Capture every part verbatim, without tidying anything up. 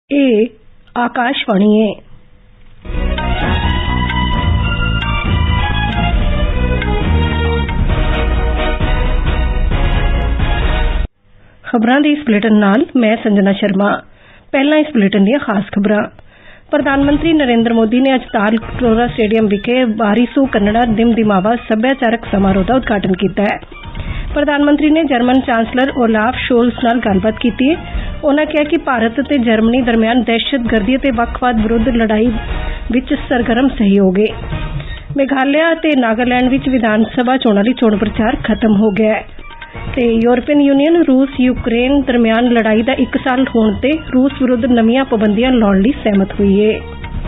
ਇਹ ਆਕਾਸ਼ਵਾਣੀ ਹੈ। ਖਬਰਾਂ ਦੇ ਇਸ ਬੁਲੇਟਿਨ ਨਾਲ ਮੈਂ ਸੰਜਨਾ ਸ਼ਰਮਾ। ਪਹਿਲਾਂ ਇਸ ਬੁਲੇਟਿਨ ਦੀਆਂ ਖਾਸ ਖਬਰਾਂ। ਪ੍ਰਧਾਨ ਮੰਤਰੀ ਨਰਿੰਦਰ ਮੋਦੀ ਨੇ ਅੱਜ ਤਾਲਕਟੋਰਾ ਸਟੇਡੀਅਮ ਵਿਖੇ ਬਾਰਿਸੂ ਕੰਨੜਾ ਦਿਮ ਦਿਮਾਵਾ ਸੱਭਿਆਚਾਰਕ ਸਮਾਰੋਹ ਦਾ ਉਦਘਾਟਨ ਕੀਤਾ ਹੈ। ਪ੍ਰਧਾਨ ਮੰਤਰੀ ਨੇ ਜਰਮਨ ਚਾਂਸਲਰ ਓਲਾਫ ਸ਼ੋਲਸ ਨਾਲ ਗੱਲਬਾਤ ਕੀਤੀ ਹੈ। ਉਨ੍ਹਾਂ ਕਿਹਾ ਕਿ ਭਾਰਤ ਅਤੇ ਜਰਮਨੀ ਦਰਮਿਆਨ ਦਹਿਸ਼ਤਗਰਦੀ ਅਤੇ ਵੱਖਵਾਦ ਵਿਰੁੱਧ ਲੜਾਈ ਵਿੱਚ ਸਰਗਰਮ ਸਹਿਯੋਗ ਹੈ। ਮੇਘਾਲਿਆ ਅਤੇ ਨਾਗਾਲੈਂਡ ਵਿੱਚ ਵਿਧਾਨ ਸਭਾ ਚੋਣਾਂ ਲਈ ਚੋਣ ਪ੍ਰਚਾਰ ਖਤਮ ਹੋ ਗਿਆ ਹੈ ਤੇ ਯੂਰਪੀਅਨ ਯੂਨੀਅਨ ਰੂਸ ਯੂਕਰੇਨ ਦਰਮਿਆਨ ਲੜਾਈ ਦਾ ਇੱਕ ਸਾਲ ਹੋਣ ਤੇ ਰੂਸ ਵਿਰੁੱਧ ਨਵੀਆਂ ਪਾਬੰਦੀਆਂ ਲਾਉਣ ਲਈ ਸਹਿਮਤ ਹੋਈ ਹੈ।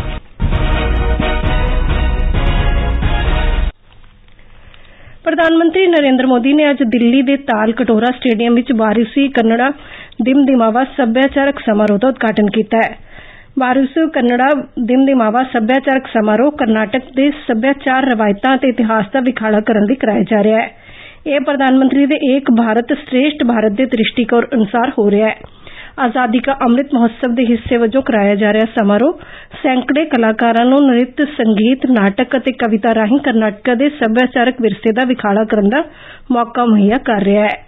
ਪ੍ਰਧਾਨ ਮੰਤਰੀ ਨਰਿੰਦਰ ਮੋਦੀ ਨੇ ਅੱਜ ਦਿੱਲੀ ਦੇ ਤਾਲਕਟੋਰਾ ਸਟੇਡੀਅਮ ਵਿੱਚ ਬਾਰਿਸੂ ਕੰਨੜਾ ਦਿਮ ਦਿਮਾਵਾ ਸੱਭਿਆਚਾਰਕ ਸਮਾਰੋਹ ਦਾ ਉਦਘਾਟਨ ਕੀਤਾ ਹੈ। ਬਾਰਿਸੂ ਕੰਨੜਾ ਦਿਮ ਦਿਮਾਵਾ ਸੱਭਿਆਚਾਰਕ ਸਮਾਰੋਹ ਕਰਨਾਟਕ ਦੇ ਸੱਭਿਆਚਾਰ ਰਵਾਇਤਾਂ ਅਤੇ ਇਤਿਹਾਸ ਦਾ ਵਿਖਾੜਾ ਕਰਨ ਲਈ ਕਰਾਇਆ ਜਾ ਰਿਹਾ ਹੈ। ਇਹ ਪ੍ਰਧਾਨ ਮੰਤਰੀ ਦੇ ਏਕ ਭਾਰਤ ਸ਼੍ਰੇਸ਼ਠ ਭਾਰਤ ਦੇ ਦ੍ਰਿਸ਼ਟੀਕੋਣ ਅਨੁਸਾਰ ਹੋ ਰਿਹਾ ਹੈ। ਆਜ਼ਾਦੀ ਕਾ ਅੰਮ੍ਰਿਤ ਮਹੋਤਸਵ ਦੇ ਹਿੱਸੇ ਵਜੋਂ ਕਰਾਇਆ ਜਾ ਰਿਹਾ ਸਮਾਰੋਹ ਸੈਂਕੜੇ ਕਲਾਕਾਰਾਂ ਨੂੰ ਨ੍ਰਿਤ, ਸੰਗੀਤ, ਨਾਟਕ ਅਤੇ ਕਵਿਤਾ ਰਾਹੀਂ ਕਰਨਾਟਕ ਦੇ ਸੱਭਿਆਚਾਰਕ ਵਿਰਸੇ ਦਾ ਵਿਖਾੜਾ ਕਰਨ ਦਾ ਮੌਕਾ ਮੁਹੱਈਆ ਕਰ ਰਿਹਾ ਹੈ।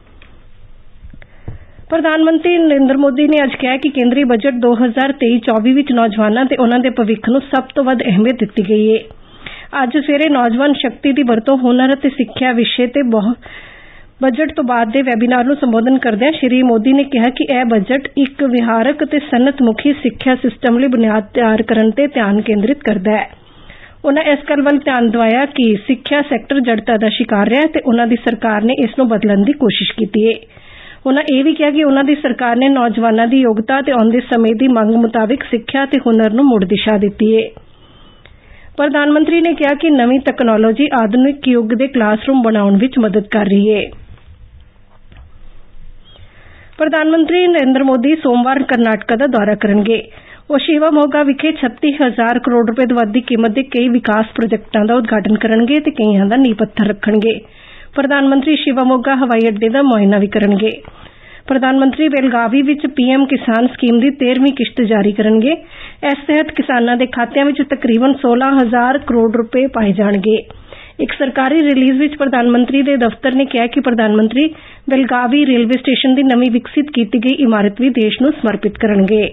ਪ੍ਰਧਾਨ ਮੰਤਰੀ ਨਰਿੰਦਰ ਮੋਦੀ ਨੇ ਅੱਜ ਕਿਹਾ ਕਿ ਕੇਂਦਰੀ ਬਜਟ ਦੋ ਹਜ਼ਾਰ ਤੇਈ ਚੌਵੀ ਵਿੱਚ ਨੌਜਵਾਨਾਂ ਤੇ ਉਨ੍ਹਾਂ ਦੇ ਭਵਿੱਖ ਨੂੰ ਸਭ ਤੋਂ ਵੱਧ ਅਹਿਮੀਅਤ ਦਿੱਤੀ ਗਈ ਹੈ। ਅੱਜ ਸਵੇਰੇ ਨੌਜਵਾਨ ਸ਼ਕਤੀ ਦੀ ਵਰਤੋਂ, ਹੁਨਰ ਅਤੇ ਸਿੱਖਿਆ ਵਿਸ਼ੇ ਤੇ ਬਜਟ ਤੋਂ ਬਾਅਦ ਦੇ ਵੈਬੀਨਾਰ ਨੂੰ ਸੰਬੋਧਨ ਕਰਦਿਆਂ ਸ਼੍ਰੀ ਮੋਦੀ ਨੇ ਕਿਹਾ ਕਿ ਇਹ ਬਜਟ ਇੱਕ ਵਿਹਾਰਕ ਅਤੇ ਸਨਅਤ ਮੁਖੀ ਸਿੱਖਿਆ ਸਿਸਟਮ ਲਈ ਬੁਨਿਆਦ ਤਿਆਰ ਕਰਨ ਤੇ ਧਿਆਨ ਕੇਂਦਰਿਤ ਕਰਦਾ ਹੈ। ਉਨ੍ਹਾਂ ਇਸ ਗੱਲ ਵੱਲ ਧਿਆਨ ਦਿਵਾਇਆ ਕਿ ਸਿੱਖਿਆ ਸੈਕਟਰ ਜੜਤਾ ਦਾ ਸ਼ਿਕਾਰ ਰਿਹਾ ਤੇ ਉਨ੍ਹਾਂ ਦੀ ਸਰਕਾਰ ਨੇ ਇਸ ਨੂੰ ਬਦਲਣ ਦੀ ਕੋਸ਼ਿਸ਼ ਕੀਤੀ ਹੈ। ਉਨ੍ਹਾਂ ਇਹ ਵੀ ਕਿਹਾ ਕਿ ਉਨ੍ਹਾਂ ਦੀ ਸਰਕਾਰ ਨੇ ਨੌਜਵਾਨਾਂ ਦੀ ਯੋਗਤਾ ਤੇ ਆਉਂਦੇ ਸਮੇਂ ਦੀ ਮੰਗ ਮੁਤਾਬਿਕ ਸਿੱਖਿਆ ਤੇ ਹੁਨਰ ਨੂੰ ਮੁੜ ਦਿਸ਼ਾ ਦਿੱਤੀ ਹੈ। ਪ੍ਰਧਾਨ ਮੰਤਰੀ ਨੇ ਕਿਹਾ ਕਿ ਨਵੀਂ ਤਕਨਾਲੋਜੀ ਆਧੁਨਿਕ ਯੁੱਗ ਦੇ ਕਲਾਸਰੂਮ ਬਣਾਉਣ ਵਿੱਚ ਮਦਦ ਕਰ ਰਹੀ ਹੈ। ਪ੍ਰਧਾਨ ਮੰਤਰੀ ਨਰਿੰਦਰ ਮੋਦੀ ਸੋਮਵਾਰ ਕਰਨਾਟਕ ਦਾ ਦੌਰਾ ਕਰਨਗੇ। ਉਹ ਸ਼ਿਵਾਮੋਗਾ ਵਿਖੇ ਛੱਤੀ ਹਜ਼ਾਰ ਕਰੋੜ ਰੁਪਏ ਤੋਂ ਵੱਧ ਦੀ ਕੀਮਤ ਦੇ ਕਈ ਵਿਕਾਸ ਪ੍ਰੋਜੈਕਟਾਂ ਦਾ ਉਦਘਾਟਨ ਕਰਨਗੇ ਤੇ ਕਈਆਂ ਦਾ ਨੀਂਹ ਪੱਥਰ ਰੱਖਣਗੇ। ਪ੍ਰਧਾਨ ਮੰਤਰੀ ਸ਼ਿਵਾਮੋਗਾ ਹਵਾਈ ਅੱਡੇ ਦਾ ਮੁਆਇਨਾ ਵੀ ਕਰਨਗੇ। ਪ੍ਰਧਾਨ ਮੰਤਰੀ ਬੇਲਗਾਵੀ ਵਿੱਚ ਪੀਐਮ ਕਿਸਾਨ ਸਕੀਮ ਦੀ ਤੇਰਵੀਂ ਕਿਸ਼ਤ ਜਾਰੀ ਕਰਨਗੇ। ਇਸ ਤਹਿਤ ਕਿਸਾਨਾਂ ਦੇ ਖਾਤਿਆਂ ਵਿੱਚ ਤਕਰੀਬਨ ਸੋਲਾਂ ਹਜ਼ਾਰ ਕਰੋੜ ਰੁਪਏ ਪਾਏ ਜਾਣਗੇ। ਇੱਕ ਸਰਕਾਰੀ ਰਿਲੀਜ਼ ਵਿੱਚ ਪ੍ਰਧਾਨ ਮੰਤਰੀ ਦੇ ਦਫ਼ਤਰ ਨੇ ਕਿਹਾ ਕਿ ਪ੍ਰਧਾਨ ਮੰਤਰੀ ਬੇਲਗਾਵੀ ਰੇਲਵੇ ਸਟੇਸ਼ਨ ਦੀ ਨਵੀਂ ਵਿਕਸਿਤ ਕੀਤੀ ਗਈ ਇਮਾਰਤ ਵੀ ਦੇਸ਼ ਨੂੰ ਸਮਰਪਿਤ ਕਰਨਗੇ।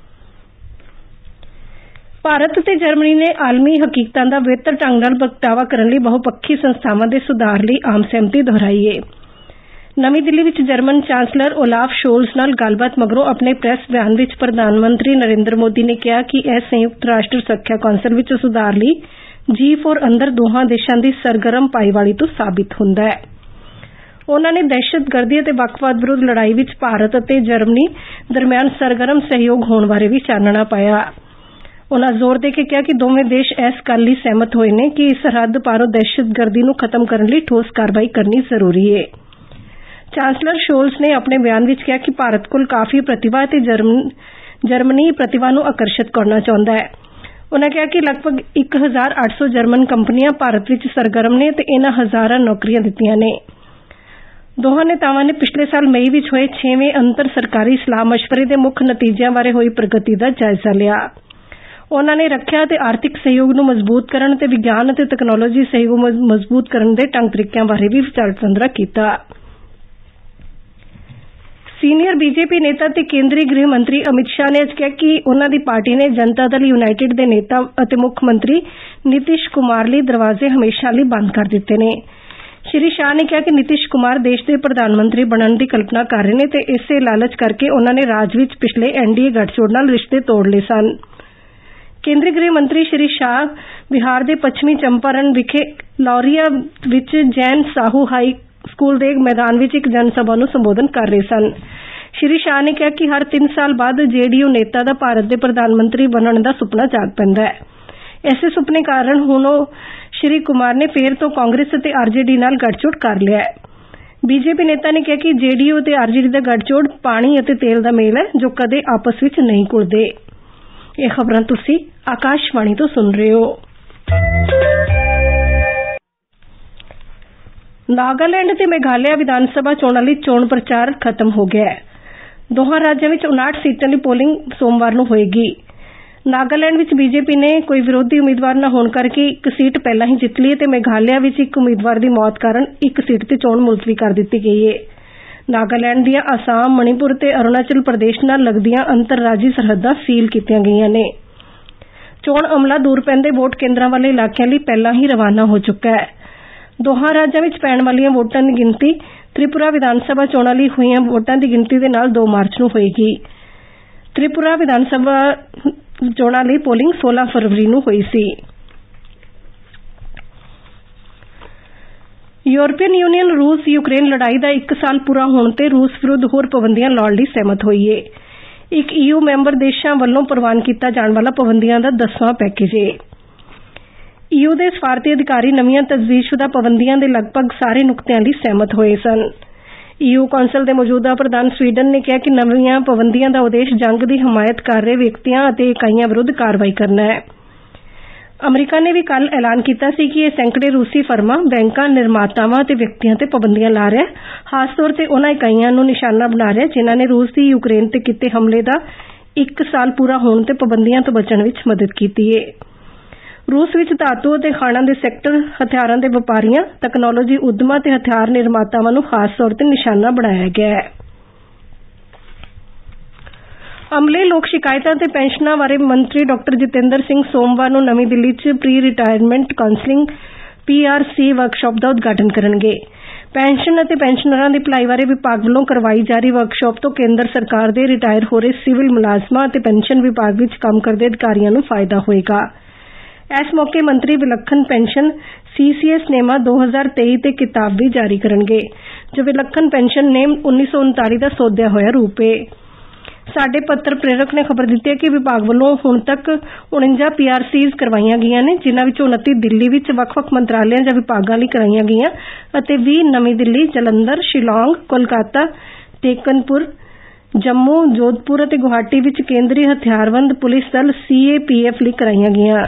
ਭਾਰਤ ਅਤੇ ਜਰਮਨੀ ਨੇ ਆਲਮੀ ਹਕੀਕਤਾਂ ਦਾ ਬਿਹਤਰ ਢੰਗ ਨਾਲ ਪ੍ਰਗਟਾਵਾ ਕਰਨ ਲਈ ਬਹੁਪੱਖੀ ਸੰਸਥਾਵਾਂ ਦੇ ਸੁਧਾਰ ਲਈ ਆਮ ਸਹਿਮਤੀ ਦੁਹਰਾਈ ਹੈ। ਨਵੀਂ ਦਿੱਲੀ ਵਿੱਚ ਜਰਮਨ ਚਾਂਸਲਰ ਓਲਾਫ ਸ਼ੋਲਸ ਨਾਲ ਗੱਲਬਾਤ ਮਗਰੋਂ ਆਪਣੇ ਪ੍ਰੈਸ ਬਿਆਨ ਵਿੱਚ ਪ੍ਰਧਾਨ ਮੰਤਰੀ ਨਰਿੰਦਰ ਮੋਦੀ ਨੇ ਕਿਹਾ ਕਿ ਇਹ ਸੰਯੁਕਤ ਰਾਸ਼ਟਰ ਸੁਰੱਖਿਆ ਕੌਂਸਲ ਵਿੱਚ ਸੁਧਾਰ ਲਈ ਜੀ ਫੋਰ ਅੰਦਰ ਦੋਹਾਂ ਦੇਸ਼ਾਂ ਦੀ ਸਰਗਰਮ ਭਾਈਵਾਲੀ ਤੋਂ ਸਾਬਿਤ ਹੁੰਦਾ ਹੈ। ਉਨ੍ਹਾਂ ਨੇ ਦਹਿਸ਼ਤਗਰਦੀ ਅਤੇ ਵੱਖਵਾਦ ਵਿਰੁੱਧ ਲੜਾਈ ਵਿੱਚ ਭਾਰਤ ਅਤੇ ਜਰਮਨੀ ਦਰਮਿਆਨ ਸਰਗਰਮ ਸਹਿਯੋਗ ਹੋਣ ਬਾਰੇ ਵੀ ਚਾਨਣਾ ਪਾਇਆ। ਉਨ੍ਹਾਂ ਜ਼ੋਰ ਦੇ ਕੇ ਕਿਹਾ ਕਿ ਦੋਵੇਂ ਦੇਸ਼ ਇਸ ਗੱਲ ਲਈ ਸਹਿਮਤ ਹੋਏ ਨੇ ਕਿ ਸਰਹੱਦ ਪਾਰੋਂ ਦਹਿਸ਼ਤਗਰਦੀ ਨੂੰ ਖਤਮ ਕਰਨ ਲਈ ਠੋਸ ਕਾਰਵਾਈ ਕਰਨੀ ਜ਼ਰੂਰੀ ਹੈ। ਚਾਂਸਲਰ ਸ਼ੋਲਸ ਨੇ ਆਪਣੇ ਬਿਆਨ ਵਿੱਚ ਕਿਹਾ ਕਿ ਭਾਰਤ ਕੋਲ ਕਾਫੀ ਪ੍ਰਤਿਭਾ ਅਤੇ ਜਰਮਨੀ ਪ੍ਰਤਿਭਾ ਨੂੰ ਆਕਰਸ਼ਿਤ ਕਰਨਾ ਚਾਹੁੰਦਾ ਹੈ। ਉਨ੍ਹਾਂ ਕਿਹਾ ਕਿ ਲਗਭਗ ਇੱਕ ਹਜ਼ਾਰ ਅੱਠ ਸੌ ਜਰਮਨ ਕੰਪਨੀਆਂ ਭਾਰਤ ਵਿੱਚ ਸਰਗਰਮ ਨੇ ਤੇ ਇਨ੍ਹਾਂ ਹਜ਼ਾਰਾਂ ਨੌਕਰੀਆਂ ਦਿੱਤੀਆਂ ਨੇ। ਦੋਹਾਂ ਨੇਤਾਵਾਂ ਨੇ ਪਿਛਲੇ ਸਾਲ ਮਈ ਵਿੱਚ ਹੋਏ ਛੇਵੇਂ ਅੰਤਰ ਸਰਕਾਰੀ ਸਲਾਹ ਮਸ਼ਵਰੇ ਦੇ ਮੁੱਖ ਨਤੀਜਿਆਂ ਬਾਰੇ ਹੋਈ ਪ੍ਰਗਤੀ ਦਾ ਜਾਇਜ਼ਾ ਲਿਆ। ਉਨ੍ਹਾਂ ਨੇ ਰੱਖਿਆ ਅਤੇ ਆਰਥਿਕ ਸਹਿਯੋਗ ਨੂੰ ਮਜ਼ਬੂਤ ਕਰਨ ਅਤੇ ਵਿਗਿਆਨ ਅਤੇ ਤਕਨਾਲੋਜੀ ਸਹਿਯੋਗ ਮਜ਼ਬੂਤ ਕਰਨ ਦੇ ਢੰਗ ਤਰੀਕਿਆਂ ਬਾਰੇ ਵੀ ਵਿਚਾਰ ਵਟਾਂਦਰਾ ਕੀਤਾ। ਸੀਨੀਅਰ ਬੀਜੇਪੀ ਨੇਤਾ ਤੇ ਕੇਂਦਰੀ ਗ੍ਰਹਿ ਮੰਤਰੀ ਅਮਿਤ ਸ਼ਾਹ ਨੇ ਅੱਜ ਕਿਹਾ ਕਿ ਉਨ੍ਹਾਂ ਦੀ ਪਾਰਟੀ ਨੇ ਜਨਤਾ ਦਲ ਯੂਨਾਈਟਿਡ ਦੇ ਨੇਤਾ ਅਤੇ ਮੁੱਖ ਮੰਤਰੀ ਨਿਤਿਸ਼ ਕੁਮਾਰ ਲਈ ਦਰਵਾਜ਼ੇ ਹਮੇਸ਼ਾ ਲਈ ਬੰਦ ਕਰ ਦਿੱਤੇ ਨੇ। ਸ਼੍ਰੀ ਸ਼ਾਹ ਨੇ ਕਿਹਾ ਕਿ ਨਿਤਿਸ਼ ਕੁਮਾਰ ਦੇਸ਼ ਦੇ ਪ੍ਰਧਾਨ ਮੰਤਰੀ ਬਣਨ ਦੀ ਕਲਪਨਾ ਕਰ ਰਹੇ ਨੇ ਤੇ ਇਸੇ ਲਾਲਚ ਕਰਕੇ ਉਨ੍ਹਾਂ ਨੇ ਰਾਜ ਵਿੱਚ ਪਿਛਲੇ ਐਨਡੀਏ ਗੱਠਜੋੜ ਨਾਲ ਰਿਸ਼ਤੇ ਤੋੜ ਲਏ ਸਨ। ਕੇਂਦਰੀ ਗ੍ਰਹਿ ਮੰਤਰੀ ਸ਼੍ਰੀ ਸ਼ਾਹ ਬਿਹਾਰ ਦੇ ਪੱਛਮੀ ਚੰਪਾਰਣ ਵਿਖੇ ਲੌਰੀਆ ਵਿੱਚ ਜੈਨ ਸਾਹੂ ਹਾਈ ਸਕੂਲ ਦੇ ਮੈਦਾਨ ਵਿੱਚ ਇੱਕ ਜਨ ਸਭਾ ਨੂੰ ਸੰਬੋਧਨ ਕਰ ਰਹੇ ਸਨ। ਸ਼੍ਰੀ ਸ਼ਾਹ ਨੇ ਕਿਹਾ ਕਿ ਹਰ ਤਿੰਨ ਸਾਲ ਬਾਅਦ ਜੇਡੀਯੂ ਨੇਤਾ ਦਾ ਭਾਰਤ ਦੇ ਪ੍ਰਧਾਨ ਮੰਤਰੀ ਬਣਨ ਦਾ ਸੁਪਨਾ ਜਾਗ ਪੈਂਦਾ ਹੈ। ਇਸੇ ਸੁਪਨੇ ਕਾਰਨ ਹੁਣ ਉਹ ਸ਼੍ਰੀ ਕੁਮਾਰ ਨੇ ਫੇਰ ਤੋਂ ਕਾਂਗਰਸ ਅਤੇ ਆਰਜੇਡੀ ਨਾਲ ਗੱਠਜੋੜ ਕਰ ਲਿਆ ਹੈ। ਬੀਜੇਪੀ ਨੇਤਾ ਨੇ ਕਿਹਾ ਕਿ ਜੇਡੀਯੂ ਅਤੇ ਆਰਜੇਡੀ ਦਾ ਗੱਠਜੋੜ ਪਾਣੀ ਅਤੇ ਤੇਲ ਦਾ ਮੇਲ ਹੈ ਜੋ ਕਦੇ ਆਪਸ ਵਿੱਚ ਨਹੀਂ ਘੁਲਦੇ। ਇਹ ਖਬਰਾਂ ਤੁਸੀਂ ਆਕਾਸ਼ਵਾਣੀ ਤੋਂ ਸੁਣ ਰਹੇ ਹੋ। ਨਾਗਾਲੈਂਡ ਤੇ ਮੇਘਾਲਿਆ ਵਿਧਾਨ ਸਭਾ ਚੋਣਾਂ ਲਈ ਚੋਣ ਪ੍ਰਚਾਰ ਖਤਮ ਹੋ ਗਿਆ ਹੈ। ਦੋਹਾਂ ਰਾਜਾਂ ਵਿੱਚ ਉਨਾਹਠ ਸੀਟਾਂ ਲਈ ਪੋਲਿੰਗ ਸੋਮਵਾਰ ਨੂੰ ਹੋਏਗੀ। ਨਾਗਾਲੈਂਡ ਵਿੱਚ ਬੀਜੇਪੀ ਨੇ ਕੋਈ ਵਿਰੋਧੀ ਉਮੀਦਵਾਰ ਨਾ ਹੋਣ ਕਰਕੇ ਇੱਕ ਸੀਟ ਪਹਿਲਾਂ ਹੀ ਜਿੱਤ ਲਈ ਅਤੇ ਮੇਘਾਲਿਆ ਵਿੱਚ ਇੱਕ ਉਮੀਦਵਾਰ ਦੀ ਮੌਤ ਕਾਰਨ ਇੱਕ ਸੀਟ ਤੇ ਚੋਣ ਮੁਲਤਵੀ ਕਰ ਦਿੱਤੀ ਗਈ ਹੈ। ਨਾਗਾਲੈਂਡ ਦੀਆਂ ਅਸਾਮ, ਮਣੀਪੁਰ ਤੇ ਅਰੁਣਾਚਲ ਪ੍ਰਦੇਸ਼ ਨਾਲ ਲੱਗਦੀਆਂ ਅੰਤਰਰਾਜੀ ਸਰਹੱਦਾਂ ਸੀਲ ਕੀਤੀਆਂ ਗਈਆਂ ਨੇ। ਚੋਣ ਅਮਲਾ ਦੂਰ ਪੈਂਦੇ ਵੋਟ ਕੇਂਦਰਾਂ ਵਾਲੇ ਇਲਾਕਿਆਂ ਲਈ ਪਹਿਲਾਂ ਹੀ ਰਵਾਨਾ ਹੋ ਚੁੱਕਾ ਹੈ। ਦੋਹਾਂ ਰਾਜਾਂ ਵਿੱਚ ਪੈਣ ਵਾਲੀਆਂ ਵੋਟਾਂ ਦੀ ਗਿਣਤੀ ਤ੍ਰਿਪੁਰਾ ਵਿਧਾਨ ਸਭਾ ਚੋਣਾਂ ਲਈ ਹੋਈਆਂ ਵੋਟਾਂ ਦੀ ਗਿਣਤੀ ਦੇ ਨਾਲ ਦੋ ਮਾਰਚ ਨੂੰ ਹੋਏਗੀ। ਤ੍ਰਿਪੁਰਾ ਵਿਧਾਨ ਸਭਾ ਚੋਣਾਂ ਲਈ ਪੋਲਿੰਗ ਸੋਲਾਂ ਫਰਵਰੀ ਨੂੰ ਹੋਈ ਸੀ। ਯੂਰਪੀਅਨ ਯੂਨੀਅਨ ਰੂਸ ਯੂਕਰੇਨ ਲੜਾਈ ਦਾ ਇੱਕ ਸਾਲ ਪੂਰਾ ਹੋਣ ਤੇ ਰੂਸ ਵਿਰੁੱਧ ਹੋਰ ਪਾਬੰਦੀਆਂ ਲਾਉਣ ਲਈ ਸਹਿਮਤ ਹੋਈ ਏ। ਇੱਕ ਈਯੂ ਮੈਂਬਰ ਦੇਸ਼ਾਂ ਵੱਲੋਂ ਪ੍ਰਵਾਨ ਕੀਤਾ ਜਾਣ ਵਾਲਾ ਪਾਬੰਦੀਆਂ ਦਾ ਦਸਵਾਂ ਪੈਕੇਜ ਏ। ਈਯੂ ਦੇ ਸਫਾਰਤੀ ਅਧਿਕਾਰੀ ਨਵੀਆਂ ਤਜਵੀਜ਼ਸ਼ੁਦਾ ਪਾਬੰਦੀਆਂ ਦੇ ਲਗਭਗ ਸਾਰੇ ਨੁਕਤਿਆਂ ਲਈ ਸਹਿਮਤ ਹੋਏ ਸਨ। ਈਯੂ ਕੌਂਸਲ ਦੇ ਮੌਜੂਦਾ ਪ੍ਰਧਾਨ ਸਵੀਡਨ ਨੇ ਕਿਹਾ ਕਿ ਨਵੀਆਂ ਪਾਬੰਦੀਆਂ ਦਾ ਉਦੇਸ਼ ਜੰਗ ਦੀ ਹਮਾਇਤ ਕਰ ਰਹੇ ਵਿਅਕਤੀਆਂ ਅਤੇ ਇਕਾਈਆਂ ਵਿਰੁੱਧ ਕਾਰਵਾਈ ਕਰਨਾ ਹੈ। ਅਮਰੀਕਾ ਨੇ ਵੀ ਕੱਲ੍ਹ ਐਲਾਨ ਕੀਤਾ ਸੀ ਕਿ ਇਹ ਸੈਂਕੜੇ ਰੂਸੀ ਫਰਮਾਂ, ਬੈਂਕਾਂ, ਨਿਰਮਾਤਾਵਾਂ ਅਤੇ ਵਿਅਕਤੀਆਂ ਤੇ ਪਾਬੰਦੀਆਂ ਲਾ ਰਿਹਾ, ਖਾਸ ਤੌਰ ਤੇ ਉਹਨਾਂ ਇਕਾਈਆਂ ਨੂੰ ਨਿਸ਼ਾਨਾ ਬਣਾ ਰਿਹਾ ਜਿਨ੍ਹਾਂ ਨੇ ਰੂਸ ਦੀ ਯੂਕਰੇਨ ਤੇ ਕੀਤੇ ਹਮਲੇ ਦਾ ਇੱਕ ਸਾਲ ਪੂਰਾ ਹੋਣ ਤੇ ਪਾਬੰਦੀਆਂ ਤੋਂ ਬਚਣ ਵਿੱਚ ਮਦਦ ਕੀਤੀ ਹੈ। ਰੂਸ ਵਿੱਚ ਧਾਤੂ ਅਤੇ ਖਾਣਾਂ ਦੇ ਸੈਕਟਰ, ਹਥਿਆਰਾਂ ਦੇ ਵਪਾਰੀਆਂ, ਤਕਨਾਲੋਜੀ ਉਦਮਾਂ ਤੇ ਹਥਿਆਰ ਨਿਰਮਾਤਾਵਾਂ ਨੂੰ ਖਾਸ ਤੌਰ ਤੇ ਨਿਸ਼ਾਨਾ ਬਣਾਇਆ ਗਿਆ ਹੈ। ਅਮਲੇ, ਲੋਕ ਸ਼ਿਕਾਇਤਾਂ ਤੇ ਪੈਨਸ਼ਨਾਂ ਬਾਰੇ ਮੰਤਰੀ ਡਾਕਟਰ ਜਤਿੰਦਰ ਸਿੰਘ ਸੋਮਵਾਰ ਨੂੰ ਨਵੀਂ ਦਿੱਲੀ 'ਚ pre retirement counselling P R C workshop ਦਾ ਉਦਘਾਟਨ ਕਰਨਗੇ। ਪੈਨਸ਼ਨ ਅਤੇ ਪੈਨਸ਼ਨਰਾਂ ਦੀ ਭਲਾਈ ਬਾਰੇ ਵਿਭਾਗ ਵੱਲੋਂ ਕਰਵਾਈ ਜਾ ਰਹੀ ਵਰਕਸ਼ਾਪ ਤੋਂ ਕੇਂਦਰ ਸਰਕਾਰ ਦੇ ਰਿਟਾਇਰ ਹੋ ਰਹੇ ਸਿਵਲ ਮੁਲਾਜ਼ਮਾਂ ਅਤੇ ਪੈਨਸ਼ਨ ਵਿਭਾਗ ਵਿੱਚ ਕੰਮ ਕਰਦੇ ਅਧਿਕਾਰੀਆਂ ਨੂੰ ਫਾਇਦਾ ਹੋਏਗਾ। ਇਸ ਮੌਕੇ ਮੰਤਰੀ ਵਿਲੱਖਣ ਪੈਨਸ਼ਨ ਸੀ ਸੀ ਐਸ ਨੇਮਾ ਦੋ ਹਜ਼ਾਰ ਤੇਈ ਤੇ ਕਿਤਾਬ ਵੀ ਜਾਰੀ ਕਰਨਗੇ, ਜੋ ਵਿਲੱਖਣ ਪੈਨਸ਼ਨ ਨੇਮ ਉੱਨੀ ਸੌ ਉਨਤਾਲੀ ਦਾ ਸੋਧਿਆ ਹੋਇਆ ਰੂਪ ਹੈ। ਸਾਡੇ ਪੱਤਰ ਪ੍ਰੇਰਕ ਨੇ ਖਬਰ ਦਿੱਤੀ ਹੈ ਕਿ ਵਿਭਾਗ ਵੱਲੋਂ ਹੁਣ ਤੱਕ ਉਣੰਜਾ ਪੀ ਆਰ ਸੀਜ਼ ਕਰਵਾਈਆਂ ਗਈਆਂ ਨੇ, ਜਿਨ੍ਹਾਂ ਵਿੱਚੋਂ ਉਨੱਤੀ ਦਿੱਲੀ ਵਿੱਚ ਵੱਖ-ਵੱਖ ਮੰਤਰਾਲਿਆਂ ਜਾਂ ਵਿਭਾਗਾਂ ਲਈ ਕਰਾਈਆਂ ਗਈਆਂ ਅਤੇ ਵੀਹ ਨਵੀਂ ਦਿੱਲੀ, ਜਲੰਧਰ, ਸ਼ਿਲੌਂਗ, ਕੋਲਕਾਤਾ, ਟੇਕਨਪੁਰ, ਜੰਮੂ, ਜੋਧਪੁਰ ਅਤੇ ਗੁਵਾਹਾਟੀ ਵਿੱਚ ਕੇਂਦਰੀ ਹਥਿਆਰਬੰਦ ਪੁਲਿਸ ਦਲ ਸੀ ਏ ਪੀ ਐਫ ਲਈ ਕਰਾਈਆਂ ਗਈਆਂ।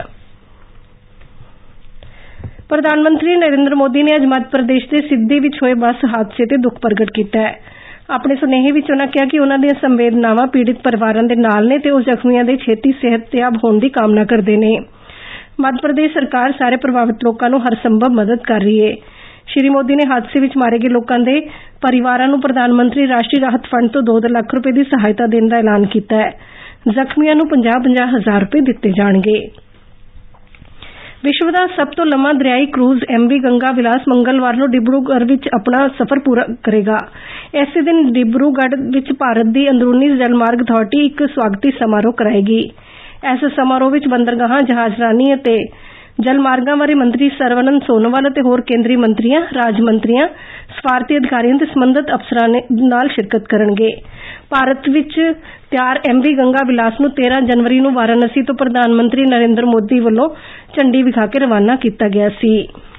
ਪ੍ਰਧਾਨ ਮੰਤਰੀ ਨਰਿੰਦਰ ਮੋਦੀ ਨੇ ਅੱਜ ਮੱਧ ਪ੍ਰਦੇਸ਼ ਦੇ ਸਿੱਧੀ ਵਿੱਚ ਹੋਏ ਬੱਸ ਹਾਦਸੇ ਤੇ ਦੁੱਖ ਪ੍ਰਗਟ ਕੀਤਾ ਹੈ। ਆਪਣੇ ਸੁਨੇਹੇ ਵਿੱਚ ਉਨ੍ਹਾਂ ਕਿਹਾ ਕਿ ਉਨ੍ਹਾਂ ਦੀਆਂ ਸੰਵੇਦਨਾਵਾਂ ਪੀੜਿਤ ਪਰਿਵਾਰਾਂ ਦੇ ਨਾਲ ਨੇ ਤੇ ਉਹ ਜ਼ਖਮੀਆਂ ਦੇ ਛੇਤੀ ਸਿਹਤਯਾਬ ਹੋਣ ਦੀ ਕਾਮਨਾ ਕਰਦੇ ਨੇ। ਮੱਧ ਪ੍ਰਦੇਸ਼ ਸਰਕਾਰ ਸਾਰੇ ਪ੍ਰਭਾਵਿਤ ਲੋਕਾਂ ਨੂੰ ਹਰ ਸੰਭਵ ਮਦਦ ਕਰ ਰਹੀ ਹੈ। ਸ਼੍ਰੀ ਮੋਦੀ ਨੇ ਹਾਦਸੇ ਵਿੱਚ ਮਾਰੇ ਗਏ ਲੋਕਾਂ ਦੇ ਪਰਿਵਾਰਾਂ ਨੂੰ ਪ੍ਰਧਾਨ ਮੰਤਰੀ ਰਾਸ਼ਟਰੀ ਰਾਹਤ ਫੰਡ ਤੋਂ ਦੋ ਲੱਖ ਰੁਪਏ ਦੀ ਸਹਾਇਤਾ ਦੇਣ ਦਾ ਐਲਾਨ ਕੀਤਾ ਹੈ। ਜ਼ਖਮੀਆਂ ਨੂੰ ਪੰਜਾਹ ਪੰਜਾਹ ਹਜ਼ਾਰ ਰੁਪਏ ਦਿੱਤੇ ਜਾਣਗੇ। ਵਿਸ਼ਵ ਦਾ ਸਭ ਤੋਂ ਲੰਮਾ ਦਰਿਆਈ cruise M V Ganga Vilas ਮੰਗਲਵਾਰ ਨੂੰ ਡਿਬਰੂਗੜ੍ਹ ਵਿੱਚ ਆਪਣਾ ਸਫ਼ਰ ਪੂਰਾ ਕਰੇਗਾ। ਇਸੇ ਦਿਨ ਡਿਬਰੂਗੜ੍ਹ ਵਿੱਚ ਭਾਰਤ ਦੀ ਅੰਦਰੂਨੀ ਜਲਮਾਰਗ ਅਥਾਰਟੀ ਇੱਕ ਸਵਾਗਤੀ ਸਮਾਰੋਹ ਕਰਾਏਗੀ। ਇਸ ਸਮਾਰੋਹ ਵਿੱਚ ਬੰਦਰਗਾਹਾਂ, ਜਹਾਜ਼ਰਾਨੀ ਅਤੇ ਜਲ ਮਾਰਗਾਂ ਬਾਰੇ ਮੰਤਰੀ ਸਰਵਾਨੰਦ ਸੋਨੋਵਾਲ ਅਤੇ ਹੋਰ ਕੇਂਦਰੀ ਮੰਤਰੀਆਂ, ਰਾਜ ਮੰਤਰੀਆਂ, ਸਫਾਰਤੀ ਅਧਿਕਾਰੀਆਂ ਤੇ ਸੰਬੰਧਿਤ ਅਫਸਰਾਂ ਨਾਲ ਸ਼ਿਰਕਤ ਕਰਨਗੇ। ਭਾਰਤ ਵਿੱਚ ਤਿਆਰ ਐਮ ਵੀ ਗੰਗਾ ਵਿਲਾਸ ਨੂੰ ਤੇਰਾਂ ਜਨਵਰੀ ਨੂੰ ਵਾਰਾਣਸੀ ਤੋਂ ਪ੍ਰਧਾਨ ਮੰਤਰੀ ਨਰਿੰਦਰ ਮੋਦੀ ਵੱਲੋਂ ਝੰਡੀ ਵਿਖਾ ਕੇ ਰਵਾਨਾ ਕੀਤਾ ਗਿਆ ਸੀ।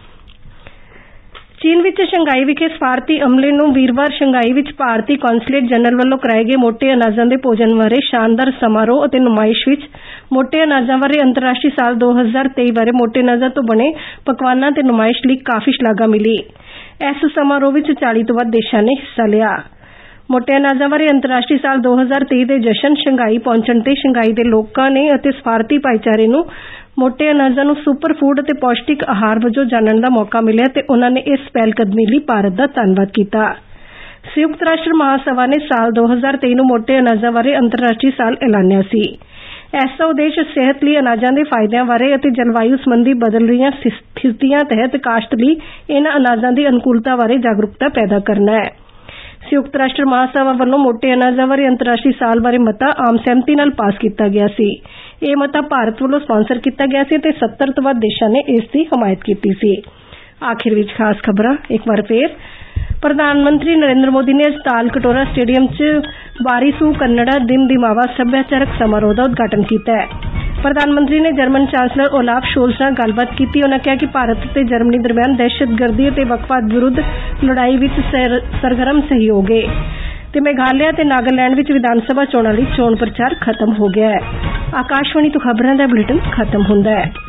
ਚੀਨ ਵਿੱਚ ਸ਼ੰਘਾਈ ਵਿਖੇ ਸਫਾਰਤੀ ਅਮਲੇ ਨੂੰ ਵੀਰਵਾਰ ਸ਼ੰਘਾਈ ਵਿੱਚ ਭਾਰਤੀ ਕੌਂਸਲੇਟ ਜਨਰਲ ਵੱਲੋਂ ਕਰਾਏ ਗਏ ਮੋਟੇ ਅਨਾਜਾਂ ਦੇ ਭੋਜਨ ਬਾਰੇ ਸ਼ਾਨਦਾਰ ਸਮਾਰੋਹ ਅਤੇ ਨੁਮਾਇਸ਼ ਵਿੱਚ ਮੋਟੇ ਅਨਾਜਾਂ ਬਾਰੇ ਅੰਤਰਰਾਸ਼ਟਰੀ ਸਾਲ ਦੋ ਹਜ਼ਾਰ ਤੇਈ ਬਾਰੇ ਮੋਟੇ ਅਨਾਜਾਂ ਤੋਂ ਬਣੇ ਪਕਵਾਨਾਂ ਤੇ ਨੁਮਾਇਸ਼ ਲਈ ਕਾਫੀ ਸ਼ਲਾਘਾ ਮਿਲੀ। ਇਸ ਸਮਾਰੋਹ ਵਿੱਚ ਚਾਲੀ ਤੋਂ ਵੱਧ ਦੇਸ਼ਾਂ ਨੇ ਹਿੱਸਾ ਲਿਆ। ਮੋਟੇ ਅਨਾਜਾਂ ਬਾਰੇ ਅੰਤਰਰਾਸ਼ਟਰੀ ਸਾਲ ਦੋ ਹਜ਼ਾਰ ਤੇਈ ਦੇ ਜਸ਼ਨ ਸ਼ੰਘਾਈ ਪਹੁੰਚਣ ਤੇ ਸ਼ੰਘਾਈ ਦੇ ਲੋਕਾਂ ਨੇ ਅਤੇ ਸਫਾਰਤੀ ਭਾਈਚਾਰੇ ਨੂੰ ਮੋਟੇ ਅਨਾਜਾਂ ਨੂੰ ਸੁਪਰ ਫੂਡ ਅਤੇ ਪੌਸ਼ਟਿਕ ਆਹਾਰ ਵਜੋਂ ਜਾਣਨ ਦਾ ਮੌਕਾ ਮਿਲਿਆ ਤੇ ਉਨ੍ਹਾਂ ਨੇ ਇਸ ਪਹਿਲਕਦਮੀ ਲਈ ਭਾਰਤ ਦਾ ਧੰਨਵਾਦ ਕੀਤਾ। ਸੰਯੁਕਤ ਰਾਸ਼ਟਰ ਮਹਾਸਭਾ ਨੇ ਸਾਲ ਦੋ ਹਜ਼ਾਰ ਤੇਈ ਨੂੰ ਮੋਟੇ ਅਨਾਜਾਂ ਬਾਰੇ ਅੰਤਰਰਾਸ਼ਟਰੀ ਸਾਲ ਐਲਾਨਿਆ ਸੀ। ਇਸ ਦਾ ਉਦੇਸ਼ ਸਿਹਤ ਲਈ ਅਨਾਜਾਂ ਦੇ ਫਾਇਦਿਆਂ ਬਾਰੇ ਅਤੇ ਜਲਵਾਯੂ ਸੰਬੰਧੀ ਬਦਲ ਰਹੀਆਂ ਸਥਿਤੀਆਂ ਤਹਿਤ ਕਾਸ਼ਤ ਲਈ ਇਹਨਾਂ ਅਨਾਜਾਂ ਦੀ ਅਨੁਕੂਲਤਾ ਬਾਰੇ ਜਾਗਰੂਕਤਾ ਪੈਦਾ ਕਰਨਾ ਹੈ। ਸੰਯੁਕਤ ਰਾਸ਼ਟਰ ਮਹਾਸਭਾ ਵੱਲੋਂ ਮੋਟੇ ਅਨਾਜਾਂ ਬਾਰੇ ਅੰਤਰਰਾਸ਼ਟਰੀ ਸਾਲ ਬਾਰੇ ਮਤਾ ਆਮ ਸਹਿਮਤੀ ਨਾਲ ਪਾਸ ਕੀਤਾ ਗਿਆ ਸੀ। ਇਹ ਮਤਾ ਭਾਰਤ ਵੱਲੋਂ ਸਪਾਂਸਰ ਕੀਤਾ ਗਿਆ ਸੀ ਅਤੇ ਸੱਤਰ ਤੋਂ ਵੱਧ ਦੇਸ਼ਾਂ ਨੇ ਇਸ ਦੀ ਹਮਾਇਤ ਕੀਤੀ ਸੀ। ਆਖਿਰ ਵਿੱਚ ਖਾਸ ਖਬਰਾਂ ਇੱਕ ਵਾਰ ਫੇਰ। ਪ੍ਰਧਾਨ ਮੰਤਰੀ ਨਰਿੰਦਰ ਮੋਦੀ ਨੇ ਅੱਜ ਤਾਲ ਕਟੋਰਾ ਸਟੇਡੀਅਮ 'ਚ ਬਾਰੀਸੂ ਕੰਨੜਾ ਦਿਮ ਦਿਮਾਵਾ ਸੱਭਿਆਚਾਰਕ ਸਮਾਰੋਹ ਦਾ ਉਦਘਾਟਨ ਕੀਤਾ ਹੈ। ਪ੍ਰਧਾਨ ਮੰਤਰੀ ਨੇ ਜਰਮਨ ਚਾਂਸਲਰ ਓਲਾਫ ਸ਼ੋਲਜ਼ ਨਾਲ ਗੱਲਬਾਤ ਕੀਤੀ। ਉਨ੍ਹਾਂ ਕਿਹਾ ਕਿ ਭਾਰਤ ਅਤੇ ਜਰਮਨੀ ਦਰਮਿਆਨ ਦਹਿਸ਼ਤਗਰਦੀ ਅਤੇ ਵੱਖਵਾਦ ਵਿਰੁੱਧ ਲੜਾਈ ਵਿੱਚ ਸਰਗਰਮ ਸਹਿਯੋਗ ਹੈ ਤੇ ਮੇਘਾਲਿਆ ਤੇ ਨਾਗਾਲੈਂਡ ਵਿੱਚ ਵਿਧਾਨ ਸਭਾ ਚੋਣਾਂ ਲਈ ਚੋਣ ਪ੍ਰਚਾਰ ਖਤਮ ਹੋ ਗਿਆ ਹੈ। ਆਕਾਸ਼ਵਾਣੀ ਤੋਂ ਖਬਰਾਂ ਦਾ ਬੁਲੇਟਿਨ ਖਤਮ ਹੁੰਦਾ ਹੈ।